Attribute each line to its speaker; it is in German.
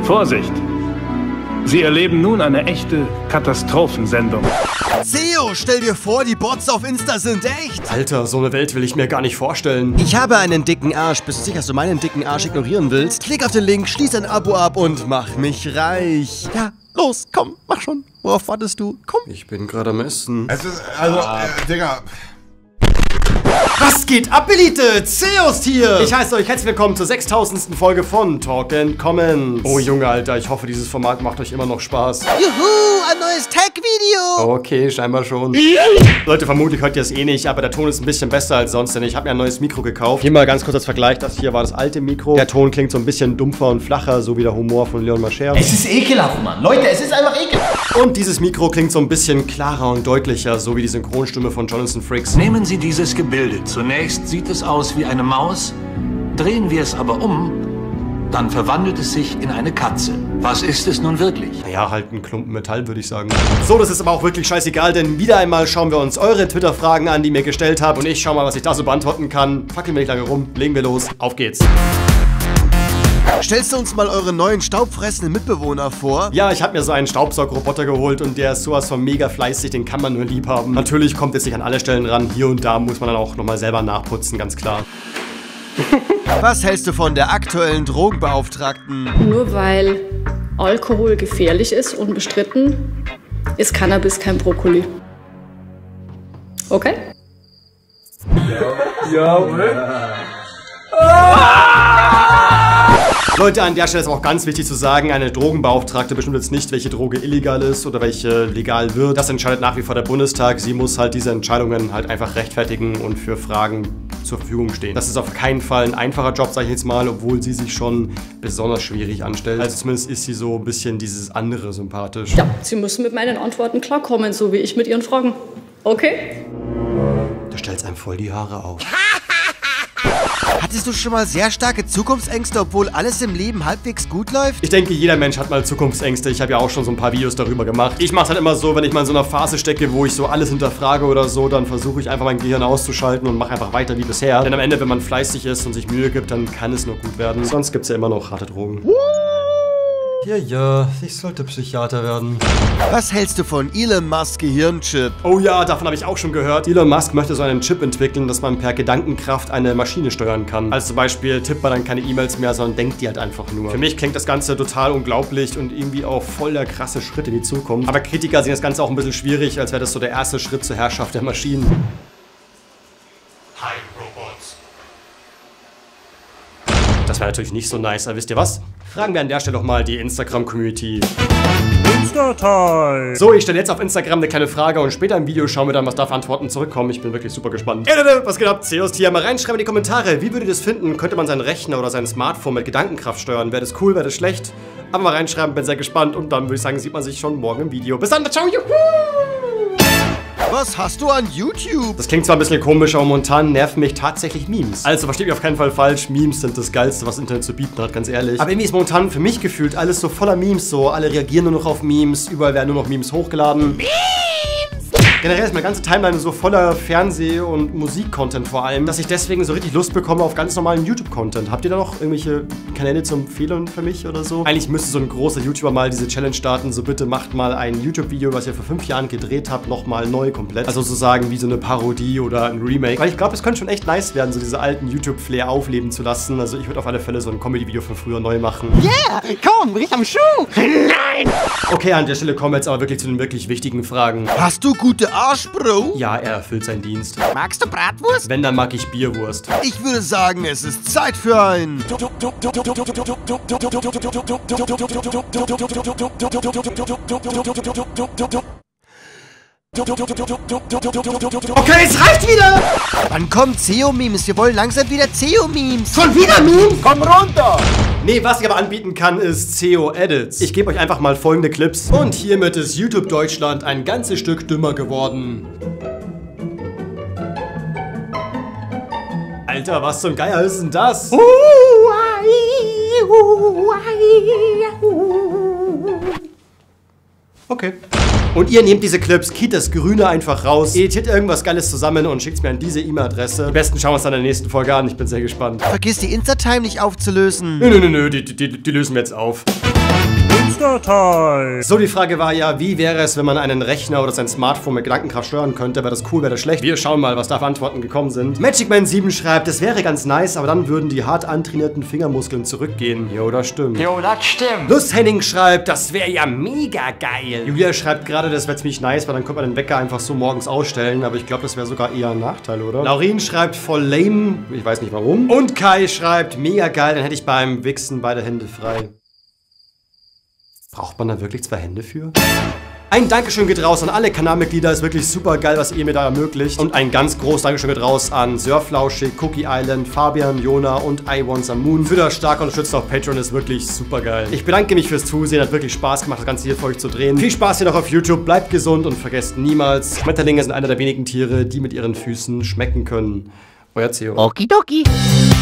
Speaker 1: Vorsicht! Sie erleben nun eine echte Katastrophensendung.
Speaker 2: Theo, stell dir vor, die Bots auf Insta sind echt.
Speaker 3: Alter, so eine Welt will ich mir gar nicht vorstellen.
Speaker 2: Ich habe einen dicken Arsch. Bist du sicher, dass du meinen dicken Arsch ignorieren willst? Klick auf den Link, schließ ein Abo ab und mach mich reich. Ja, los, komm, mach schon. Worauf wartest du? Komm.
Speaker 3: Ich bin gerade am Essen.
Speaker 4: Es ist, also, Digga.
Speaker 3: Was geht ab, Elite? Zeus hier! Ich heiße euch herzlich willkommen zur 6000. Folge von Talk & Comments. Oh Junge, Alter, ich hoffe, dieses Format macht euch immer noch Spaß.
Speaker 2: Juhu, ein neues Tech-Video!
Speaker 3: Okay, scheinbar schon. Leute, vermutlich hört ihr es eh nicht, aber der Ton ist ein bisschen besser als sonst, denn ich habe mir ein neues Mikro gekauft. Hier mal ganz kurz als Vergleich, das hier war das alte Mikro. Der Ton klingt so ein bisschen dumpfer und flacher, so wie der Humor von Leon Mascher.
Speaker 5: Es ist ekelhaft, Mann. Leute, es ist einfach ekelhaft.
Speaker 3: Und dieses Mikro klingt so ein bisschen klarer und deutlicher, so wie die Synchronstimme von Jonathan Frakes.
Speaker 6: Nehmen Sie dieses Gebilde. Zunächst sieht es aus wie eine Maus, drehen wir es aber um, dann verwandelt es sich in eine Katze. Was ist es nun wirklich?
Speaker 3: Naja, halt ein Klumpen Metall, würde ich sagen. So, das ist aber auch wirklich scheißegal, denn wieder einmal schauen wir uns eure Twitter-Fragen an, die ihr mir gestellt habt. Und ich schau mal, was ich da so beantworten kann. Fackeln wir nicht lange rum, legen wir los. Auf geht's.
Speaker 2: Stellst du uns mal eure neuen staubfressenden Mitbewohner vor?
Speaker 3: Ja, ich habe mir so einen Staubsaugroboter geholt und der ist sowas von mega fleißig, den kann man nur lieb haben. Natürlich kommt jetzt nicht an alle Stellen ran, hier und da muss man dann auch nochmal selber nachputzen, ganz klar.
Speaker 2: Was hältst du von der aktuellen Drogenbeauftragten?
Speaker 7: Nur weil Alkohol gefährlich ist, unbestritten, ist Cannabis kein Brokkoli. Okay?
Speaker 3: Ja, oder? Leute, an der Stelle ist auch ganz wichtig zu sagen, eine Drogenbeauftragte bestimmt jetzt nicht, welche Droge illegal ist oder welche legal wird. Das entscheidet nach wie vor der Bundestag. Sie muss halt diese Entscheidungen halt einfach rechtfertigen und für Fragen zur Verfügung stehen. Das ist auf keinen Fall ein einfacher Job, sage ich jetzt mal, obwohl sie sich schon besonders schwierig anstellt. Also zumindest ist sie so ein bisschen dieses andere sympathisch.
Speaker 7: Ja, Sie müssen mit meinen Antworten klarkommen, so wie ich mit Ihren Fragen. Okay?
Speaker 3: Da stellt's einem voll die Haare auf.
Speaker 2: Hattest du schon mal sehr starke Zukunftsängste, obwohl alles im Leben halbwegs gut läuft?
Speaker 3: Ich denke, jeder Mensch hat mal Zukunftsängste. Ich habe ja auch schon so ein paar Videos darüber gemacht. Ich mache es halt immer so, wenn ich mal in so einer Phase stecke, wo ich so alles hinterfrage oder so, dann versuche ich einfach mein Gehirn auszuschalten und mache einfach weiter wie bisher. Denn am Ende, wenn man fleißig ist und sich Mühe gibt, dann kann es nur gut werden. Sonst gibt es ja immer noch harte Drogen. Ja, ich sollte Psychiater werden.
Speaker 2: Was hältst du von Elon Musk Gehirnchip?
Speaker 3: Oh ja, davon habe ich auch schon gehört. Elon Musk möchte so einen Chip entwickeln, dass man per Gedankenkraft eine Maschine steuern kann. Also zum Beispiel tippt man dann keine E-Mails mehr, sondern denkt die halt einfach nur. Für mich klingt das Ganze total unglaublich und irgendwie auch voll der krasse Schritt in die Zukunft. Aber Kritiker sehen das Ganze auch ein bisschen schwierig, als wäre das so der erste Schritt zur Herrschaft der Maschinen.
Speaker 6: Hi, Robots.
Speaker 3: Das wäre natürlich nicht so nice, aber wisst ihr was? Fragen wir an der Stelle doch mal die Instagram-Community.
Speaker 4: Insta-Time!
Speaker 3: So, ich stelle jetzt auf Instagram eine kleine Frage und später im Video schauen wir dann, was da für Antworten zurückkommen. Ich bin wirklich super gespannt. Was geht ab? Zeus hier. Mal reinschreiben in die Kommentare. Wie würdet ihr das finden? Könnte man seinen Rechner oder sein Smartphone mit Gedankenkraft steuern? Wäre das cool, wäre das schlecht? Aber mal reinschreiben, bin sehr gespannt. Und dann würde ich sagen, sieht man sich schon morgen im Video. Bis dann, ciao, juhu!
Speaker 2: Was hast du an YouTube?
Speaker 3: Das klingt zwar ein bisschen komisch, aber momentan nerven mich tatsächlich Memes. Also versteht mich auf keinen Fall falsch, Memes sind das Geilste, was das Internet zu bieten hat, ganz ehrlich. Aber irgendwie ist momentan für mich gefühlt alles so voller Memes, so alle reagieren nur noch auf Memes, überall werden nur noch Memes hochgeladen. Generell ist meine ganze Timeline so voller Fernseh- und Musik-Content vor allem, dass ich deswegen so richtig Lust bekomme auf ganz normalen YouTube-Content. Habt ihr da noch irgendwelche Kanäle zum Empfehlen für mich oder so? Eigentlich müsste so ein großer YouTuber mal diese Challenge starten, so bitte macht mal ein YouTube-Video, was ihr vor 5 Jahren gedreht habt, nochmal neu komplett. Also sozusagen wie so eine Parodie oder ein Remake. Weil ich glaube, es könnte schon echt nice werden, so diese alten YouTube-Flair aufleben zu lassen. Also ich würde auf alle Fälle so ein Comedy-Video von früher neu machen.
Speaker 2: Yeah, komm, riech am Schuh! Nein!
Speaker 3: Okay, an der Stelle kommen wir jetzt aber wirklich zu den wirklich wichtigen Fragen.
Speaker 2: Hast du gute Arsch, Bro?
Speaker 3: Ja, er erfüllt seinen Dienst.
Speaker 2: Magst du Bratwurst?
Speaker 3: Wenn, dann mag ich Bierwurst.
Speaker 2: Ich würde sagen, es ist Zeit für ein...
Speaker 3: Okay, es reicht wieder!
Speaker 2: Wann kommen CEO-Memes? Wir wollen langsam wieder CEO-Memes.
Speaker 3: Schon wieder Memes? Komm runter! Nee, was ich aber anbieten kann, ist CEO-Edits. Ich gebe euch einfach mal folgende Clips. Und hiermit ist YouTube Deutschland ein ganzes Stück dümmer geworden. Alter, was zum Geier ist denn das? Okay. Und ihr nehmt diese Clips, kehrt das Grüne einfach raus, editiert irgendwas Geiles zusammen und schickt es mir an diese E-Mail-Adresse. Am besten schauen wir uns dann in der nächsten Folge an. Ich bin sehr gespannt.
Speaker 2: Vergiss die Insta-Time nicht aufzulösen.
Speaker 3: Nö, die lösen wir jetzt auf. So, die Frage war ja, wie wäre es, wenn man einen Rechner oder sein Smartphone mit Gedankenkraft steuern könnte? Wäre das cool, wäre das schlecht? Wir schauen mal, was da für Antworten gekommen sind. MagicMan7 schreibt, es wäre ganz nice, aber dann würden die hart antrainierten Fingermuskeln zurückgehen. Jo, das stimmt.
Speaker 5: Jo, das stimmt.
Speaker 3: Lust Henning schreibt, das wäre ja mega geil. Julia schreibt gerade, das wäre ziemlich nice, weil dann könnte man den Wecker einfach so morgens ausstellen. Aber ich glaube, das wäre sogar eher ein Nachteil, oder? Laurin schreibt, voll lame. Ich weiß nicht warum. Und Kai schreibt, mega geil, dann hätte ich beim Wichsen beide Hände frei. Braucht man da wirklich 2 Hände für? Ein Dankeschön geht raus an alle Kanalmitglieder, ist wirklich super geil, was ihr mir da ermöglicht. Und ein ganz großes Dankeschön geht raus an Surflauschig, Cookie Island, Fabian, Jona und I Want Some Moon. Für das starke Unterstützen auf Patreon ist wirklich super geil. Ich bedanke mich fürs Zusehen, hat wirklich Spaß gemacht, das Ganze hier für euch zu drehen. Viel Spaß hier noch auf YouTube, bleibt gesund und vergesst niemals, Schmetterlinge sind einer der wenigen Tiere, die mit ihren Füßen schmecken können. Euer Theo.
Speaker 5: Okidoki.